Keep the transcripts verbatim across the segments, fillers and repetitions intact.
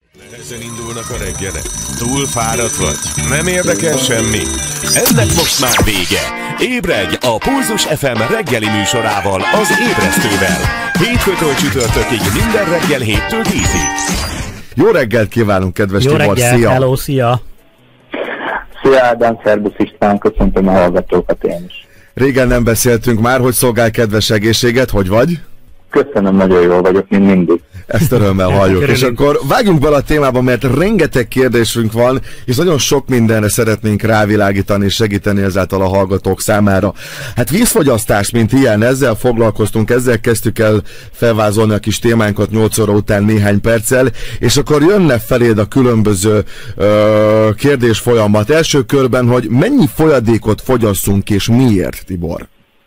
Nehezen indulnak a reggelek. Túl fáradt vagy? Nem érdekel semmi? Ennek most már vége. Ébredj a Pulzus ef em reggeli műsorával, az Ébresztővel. Hétfőtől csütörtökig minden reggel héttől tízig. Jó reggelt kívánunk, kedves Jó Tibor, reggelt, szia! hello, szia! Szia Ádám, szerbusz István, köszöntöm a hallgatókat én is. Régen nem beszéltünk már, hogy szolgál kedves egészséget, hogy vagy? Köszönöm, nagyon jól vagyok, mint mindig. Ezt örömmel halljuk. És akkor vágjunk bele a témába, mert rengeteg kérdésünk van, és nagyon sok mindenre szeretnénk rávilágítani és segíteni ezáltal a hallgatók számára. Hát vízfogyasztás, mint ilyen, ezzel foglalkoztunk, ezzel kezdtük el felvázolni a kis témánkat nyolc óra után néhány perccel, és akkor jönne feléd a különböző ö, kérdés folyamat. Első körben, hogy mennyi folyadékot fogyasszunk és miért, Tibor?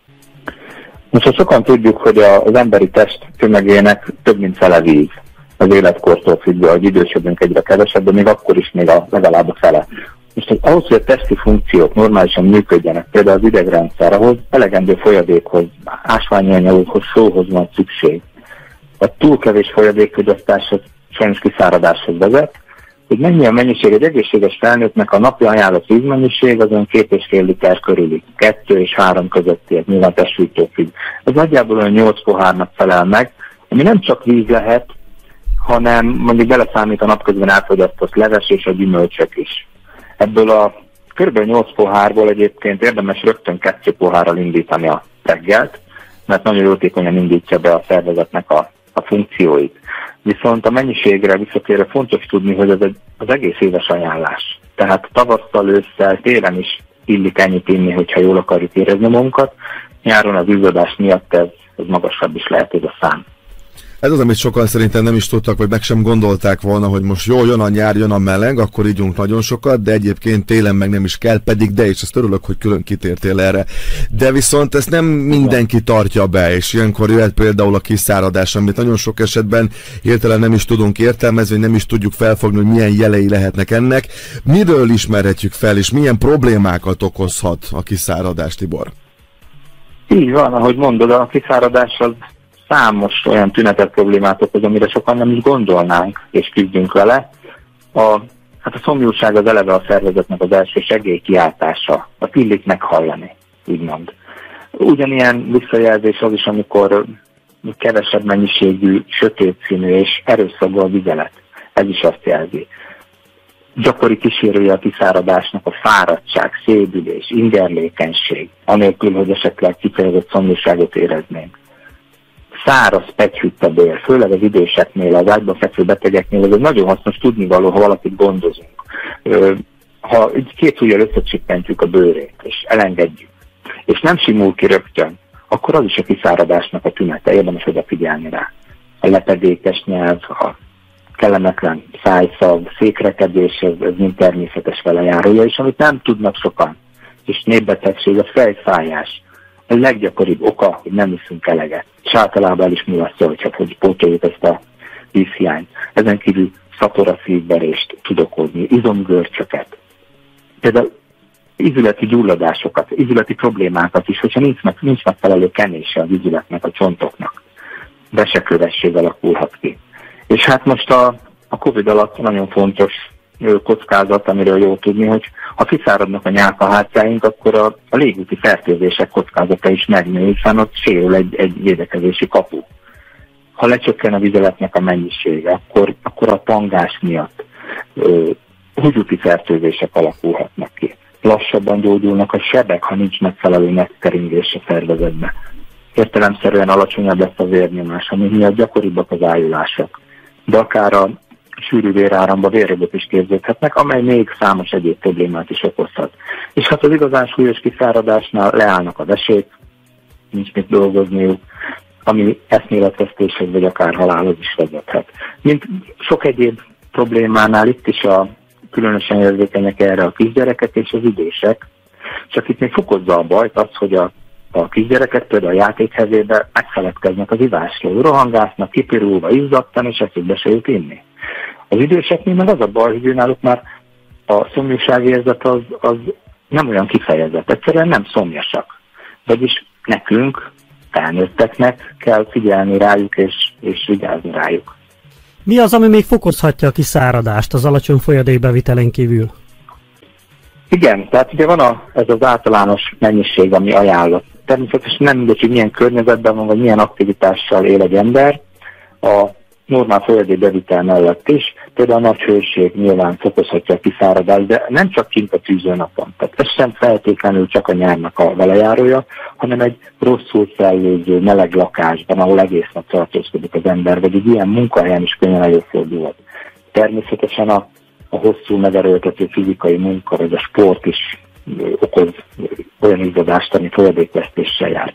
Most ha sokan tudjuk, hogy az emberi test tömegének több mint fele víz. Az életkortól függő, hogy idősödünk egyre kevesebb, de még akkor is még a, legalább a fele. Most hogy ahhoz, hogy a testi funkciók normálisan működjenek, például az idegrendszer, ahhoz elegendő folyadékhoz, ásványi anyagokhoz, sóhoz van szükség. A túl kevés folyadékfogyasztás sajnos kiszáradáshoz vezet, hogy mennyi a mennyiség egy egészséges felnőttnek a napi ajánlott vízmennyiség, az olyan két és fél liter körüli, kettő és három közötti, ez nyilván testsúlytól függ. Ez nagyjából olyan nyolc pohárnak felel meg, ami nem csak víz lehet, hanem mondjuk beleszámít a napközben elfogyasztott leves és a gyümölcsök is. Ebből a kb. nyolc pohárból egyébként érdemes rögtön kettő pohárral indítani a reggelt, mert nagyon jótékonyan indítja be a szervezetnek a, a funkcióit. Viszont a mennyiségre visszatérve fontos tudni, hogy ez egy, az egész éves ajánlás. Tehát tavasszal, ősszel, télen is illik ennyit inni, hogyha jól akarjuk érezni magunkat. Nyáron az izzadás miatt ez, ez magasabb is lehet ez a szám. Ez az, amit sokan szerintem nem is tudtak, vagy meg sem gondolták volna, hogy most jó, jön a nyár, jön a meleg, akkor ígyunk nagyon sokat, de egyébként télen meg nem is kell, pedig de, és ezt örülök, hogy külön kitértél erre. De viszont ezt nem mindenki tartja be, és ilyenkor jöhet például a kiszáradás, amit nagyon sok esetben hirtelen nem is tudunk értelmezni, nem is tudjuk felfogni, hogy milyen jelei lehetnek ennek. Miről ismerhetjük fel, és milyen problémákat okozhat a kiszáradás, Tibor? Így van, ahogy mondod, a kiszáradás az számos olyan tünetet, problémát okoz, amire sokan nem is gondolnánk, és küzdünk vele. A, hát a szomjúság az eleve a szervezetnek az első segélykiáltása, a illik meghallani, úgymond. Ugyanilyen visszajelzés az is, amikor kevesebb mennyiségű, sötét színű és erőszakú a vizelet. Ez is azt jelzi. Gyakori kísérője a kiszáradásnak a fáradtság, szédülés, ingerlékenység, anélkül, hogy esetleg kifejezett szomjúságot éreznénk. Száraz pegyhűtt a bér, főleg az időseknél, az ágyban fekvő betegeknél, ez nagyon hasznos tudnivaló, ha valakit gondozunk. Ha két ujjal összecsippentjük a bőrét, és elengedjük, és nem simul ki rögtön, akkor az is a kiszáradásnak a tünete, érdemes odafigyelni rá. A lepedékes nyelv, a kellemetlen szájszav, székrekedés, ez, ez mind természetes velejárója, és amit nem tudnak sokan, és népbetegség, a fejfájás, a leggyakoribb oka, hogy nem iszunk eleget. És általában el is mulasztja, hogyha hogy pótoljuk ezt a vízhiányt. Ezen kívül szatora szívverést tud okozni, izomgörcsöket. Például ízületi gyulladásokat, ízületi problémákat is, hogyha nincs, meg, nincs megfelelő kenése az ízületnek, a csontoknak. Vesekövesség alakulhat ki. És hát most a, a Covid alatt nagyon fontos kockázat, amiről jól tudni, hogy ha kiszáradnak a nyálkahártyáink, akkor a, a légúti fertőzések kockázata is megnő, hiszen ott sérül egy, egy védekezési kapu. Ha lecsökken a vizeletnek a mennyisége, akkor, akkor a pangás miatt ö, húgyúti fertőzések alakulhatnak ki. Lassabban gyógyulnak a sebek, ha nincs megfelelő megkeringés a szervezetbe. Értelemszerűen alacsonyabb lesz a vérnyomás, ami miatt gyakoribbak az ájulások. De akár a sűrű véráramba vérrögök is képződhetnek, amely még számos egyéb problémát is okozhat. És hát az igazán súlyos kiszáradásnál leállnak a vesék, nincs mit dolgozniuk, ami eszméletvesztéshez vagy akár halálhoz is vezethet. Mint sok egyéb problémánál itt is a különösen érzékenyek erre a kisgyerekek és az idősek, csak itt még fokozza a bajt az, hogy a A kisgyereket például a játékhezébe megfeledkeznek az ivásról, rohangásznak, kipirulva, izzadtan, és eszükbe se jut inni. Az időseknél meg az a baj, hogy náluk már a szomjúságérzet az, az nem olyan kifejezett, egyszerűen nem szomjasak. Vagyis nekünk, felnőtteknek kell figyelni rájuk és, és vigyázni rájuk. Mi az, ami még fokozhatja a kiszáradást az alacsony folyadékbevitelen kívül? Igen, tehát ugye van a, ez az általános mennyiség, ami ajánlott. Természetesen nem mindegy, hogy milyen környezetben van, vagy milyen aktivitással él egy ember. A normál folyadékbevitel mellett is, például a nagy hőség nyilván fokozhatja a kiszáradást, de nem csak kint a tűzőnapon. Tehát ez sem feltétlenül csak a nyárnak a velejárója, hanem egy rosszul szellőző, meleg lakásban, ahol egész nap tartózkodik az ember, vagy egy ilyen munkahelyen is könnyen előfordulhat. Természetesen a, a hosszú megerőltető fizikai munka, vagy a sport is okoz olyan izzadást, ami folyadékvesztéssel jár.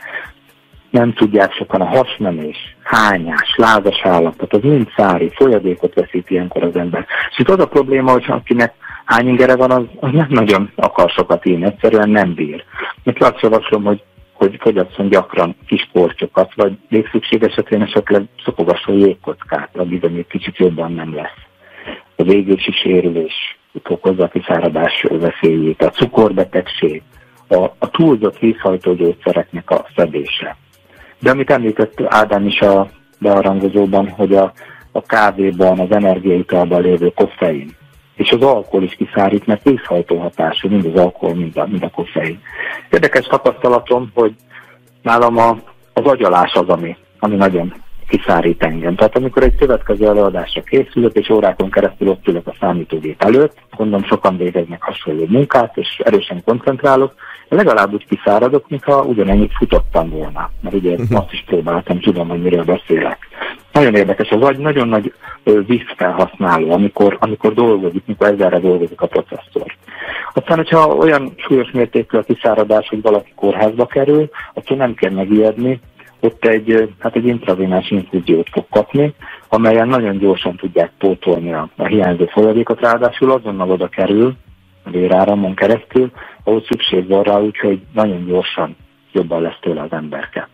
Nem tudják sokan, a hasmenés, hányás, lázas állapot, az mind szári, folyadékot veszít ilyenkor az ember. És itt az a probléma, hogy akinek hány ingere van, az, az nem nagyon akar sokat írni, egyszerűen nem bír. Mert azt javaslom, hogy, hogy fogyasszon gyakran kis porcsokat, vagy légszükség esetén esetleg szokogasson jégkockát, addig, amíg kicsit jobban nem lesz. A végési sérülés okozza a kiszáradás veszélyét, a cukorbetegség, a, a túlzott vízhajtó gyógyszereknek a szedése. De amit említett Ádám is a beharangozóban, hogy a, a kávéban, az energiaitalban lévő koffein, és az alkohol is kiszárít, mert vízhajtó hatású, mind az alkohol, mind a, mind a koffein. Érdekes tapasztalatom, hogy nálam a, az agyalás az, ami, ami nagyon kiszárít engem. Tehát amikor egy következő előadásra készülök, és órákon keresztül ott ülök a számítógép előtt, gondolom sokan végeznek hasonló munkát, és erősen koncentrálok, legalább úgy kiszáradok, mintha ugyanennyit futottam volna. Mert ugye azt is próbáltam, tudom, hogy miről beszélek. Nagyon érdekes, az agy nagyon nagy vízfelhasználó, amikor, amikor dolgozik, mikor ezerre dolgozik a processzor. Aztán, hogyha olyan súlyos mértékű a kiszáradás, hogy valaki kórházba kerül, akkor nem kell megijedni, ott egy, hát egy intravénás infúziót fog kapni, amelyen nagyon gyorsan tudják pótolni a, a hiányzó folyadékot, ráadásul azonnal oda kerül, a véráramon keresztül, ahol szükség van rá, úgyhogy nagyon gyorsan jobban lesz tőle az emberke.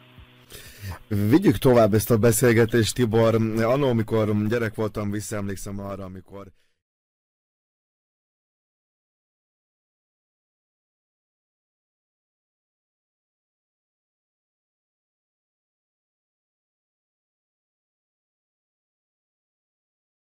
Vigyük tovább ezt a beszélgetést, Tibor. Annó, amikor gyerek voltam, visszaemlékszem arra, amikor